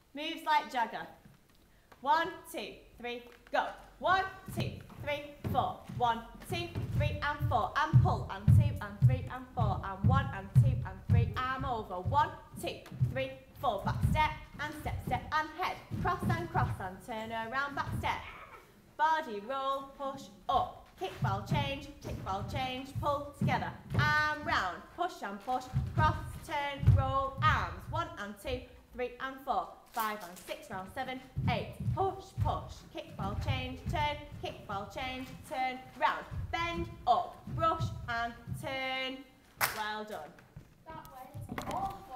Moves like jagger. 1, 2, 3, go. 1, 2, 3, 4. 1, 2, 3 and 4. And pull and 2 and 3 and 4. And 1 and 2 and 3. I'm over. 1, 2, 3, 4. Back step and step, step and head. Cross and turn around, back step. Body roll, push up. Kick ball change, pull together. Arm round, push and push. Cross, turn, roll, arms. 1 and 2, 3 and 4. 5 and 6, round 7, 8. Push, push, kick ball change, turn, kick ball change, turn, round. Bend up, brush and turn. Well done. That went awful.